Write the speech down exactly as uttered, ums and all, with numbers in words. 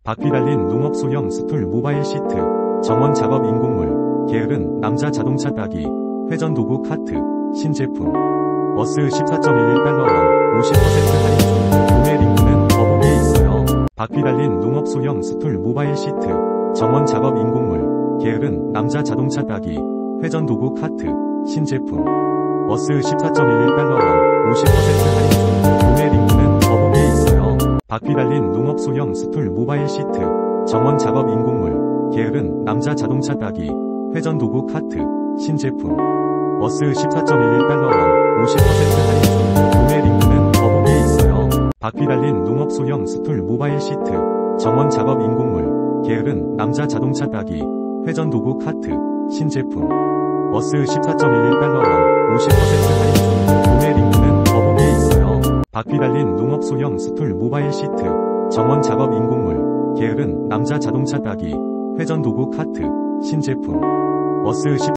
바퀴 달린 농업 소형 스툴 모바일 시트, 정원 작업 인공물, 게으른 남자 자동차 따기, 회전 도구 카트, 신제품. 워스 십사 점 일일 달러원, 오십 퍼센트 할인 중. 구매 링크는 더보기에 있어요. 바퀴 달린 농업 소형 스툴 모바일 시트, 정원 작업 인공물, 게으른 남자 자동차 따기, 회전 도구 카트, 신제품. 워스 십사 점 일일 달러원, 오십 퍼센트 할인 중. 구매 링크는 더보기에 있어요. 바퀴 달린 농업 소형 스툴 모바일 시트, 정원 작업 인공물, 게으른 남자 자동차 따기, 회전 도구 카트, 신제품. 워스 십사 점 일일 달러원, 오십 퍼센트 할인 중. 구매 링크는 더보기에 있어요. 바퀴 달린 농업 소형 스툴 모바일 시트, 정원 작업 인공물, 게으른 남자 자동차 따기, 회전 도구 카트, 신제품. 워스 십사 점 일일 달러원, 오십 퍼센트 할인 중. 구매 링크는 더보기에 있어요. 바퀴 달린 농업 소형 스툴 모바일 시트, 정원 작업 인공물, 게으른 남자 자동차 따기, 회전 도구 카트, 신제품. 워스